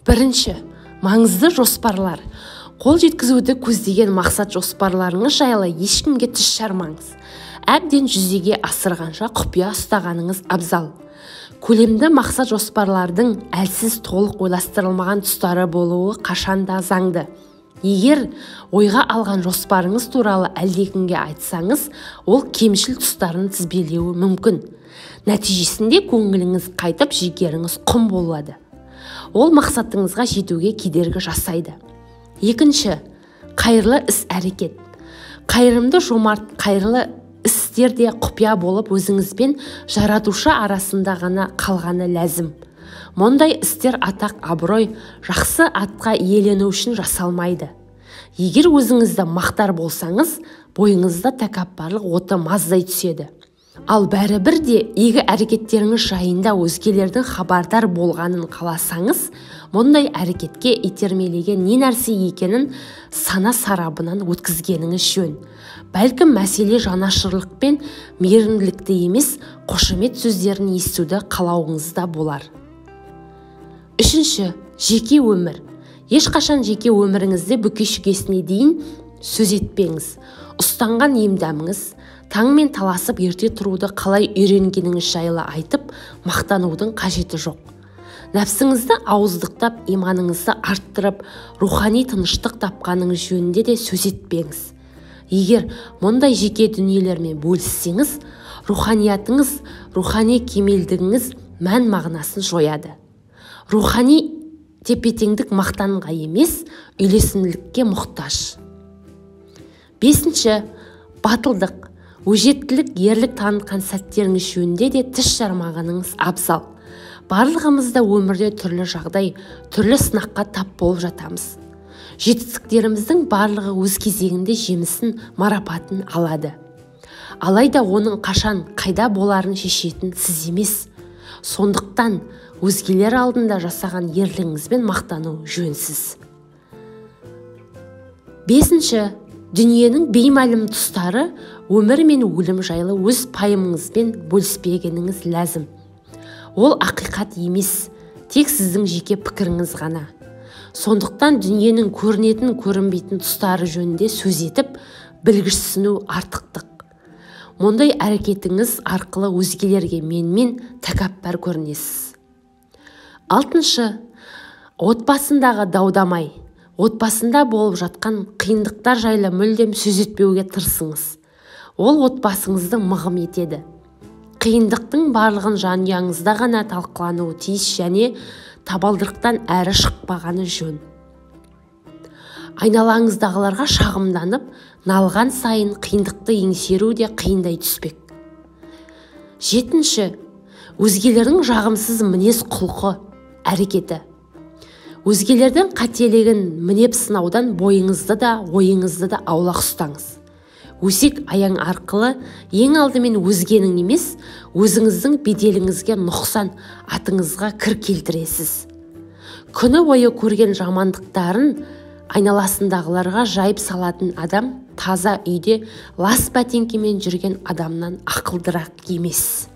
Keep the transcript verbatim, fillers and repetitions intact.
Бірінші, маңызды жоспарлар. Қол жеткізуді көздеген мақсат жоспарларыңыз жайлы ешкімге тіс жармаңыз. Әбден жүзеге асырғанша құпия ұстағаныңыз абзал. Көлемді мақсат жоспарлардың әлсіз толық ойластырылмаған тұстары болуы қашанда заңды. Егер ойға алған жоспарыңыз туралы әлдекімге айтсаңыз, ол кемшіл тұстарын тізбелеуі мүмкін. Нәтижесінде көңіліңіз қайтып, жігеріңіз құм болады. Ол мақсатыңызға жетуге кедергі жасайды. Екінші, қайырлы іс әрекет. Қайырымды, жомарт, қайырлы істерде құпия болып, өзіңізбен жаратушы арасында ғана қалғаны ләзім. Мұндай істер атақ, абырой, жақсы атқа иелену үшін жасалмайды. Егер өзіңізді мақтар болсаңыз, бойыңызда тәкаппарлық оты маздай түседі. Ал бәрі бірде игі әрекеттеріңіз жайында өзгелердің хабардар болғанын қаласаңыз, мұндай әрекетке итермелеген не нәрсе екенін сана сарабынан өткізгеніңіз жөн. Бәлкім мәселе жанашырлық пен мейірімділікті емес, қошемет сөздерін естуді қалауыңызда болар. Үшінші, жеке өмір. Ешқашан жеке өміріңізде бүке-шүкесіне дейін сөз етпеңіз. Ұстанған емдамыңыз, таңмен таласып ерте тұруды қалай үйренгеніңіз жайлы айтып, мақтанудың қажеті жоқ. Нәпсіңізді ауыздықтап, иманыңызды арттырып, рухани тыныштық тапқаныңыз жөнінде де сөз етпеңіз. Егер мұндай жеке дүниелермен бөліссеңіз, руханиятыңыз, рухани кемелдігіңіз мән мағынасын жояды. Рухани тепе-теңдік мақтанға емес, үйлесімділікке мұқтаж. Бесінші, батылдық. Өжеттілік, ерлік танытқан сәттеріңіз жөнінде де тіс жармағаныңыз абзал. Барлығымызда өмірде түрлі жағдай, түрлі сынаққа тап болып жатамыз. Жетістіктеріміздің барлығы өз кезегінде жемісін, марапатын алады. Алайда оның қашан, қайда боларын шешетін сіз емес. Сондықтан өзгелер алдында жасаған ерлігіңізбен мақтану жөнсіз. Бесінші, дүниенің беймәлім тұстары, өмір мен өлім жайлы өз пайымыңызбен бөліспегеніңіз ләзім. Ол ақиқат емес, тек сіздің жеке пікіріңіз ғана. Сондықтан дүниенің көрінетін, көрінбейтін тұстары жөнінде сөз етіп, білгішсіну артықтық. Мұндай әрекетіңіз арқылы өзгелерге менмен тәкаппар көрінесіз. Алтыншы, отбасындағы даудамай. Отбасында болып жатқан қиындықтар жайлы мүлдем сөз етпеуге тырысыңыз. Ол отбасыңыздың мығым етеді. Қиындықтың барлығын жанұяңызда ғана талқылануы тиіс және табалдырықтан әрі шықпағаны жөн. Айналаңыздағыларға шағымданып, налған сайын қиындықты еңсеру де қиындай түспек. Жетінші, өзгелердің жағымсыз мінез құлқы әрекеті. Өзгелердің қателігін мінеп сынаудан бойыңызды да, ойыңызды да аулақ ұстаңыз. Өсек аяң арқылы ең алдымен өзгенің емес, өзіңіздің беделіңізге нұқсан, атыңызға кір келтіресіз. Күні бойы көрген жамандықтарын айналасындағыларға жайып салатын адам таза үйде лас бәтеңкемен жүрген адамнан ақылдырақ емес.